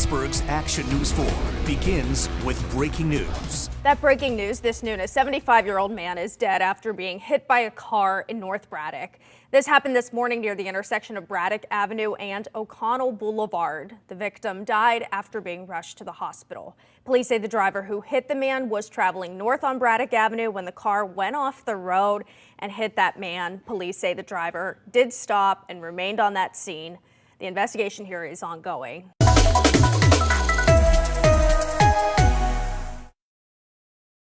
Pittsburgh's Action News 4 begins with breaking news. That breaking news this noon, a 75-year-old man is dead after being hit by a car in North Braddock. This happened this morning near the intersection of Braddock Avenue and O'Connell Boulevard. The victim died after being rushed to the hospital. Police say the driver who hit the man was traveling north on Braddock Avenue when the car went off the road and hit that man. Police say the driver did stop and remained on that scene. The investigation here is ongoing.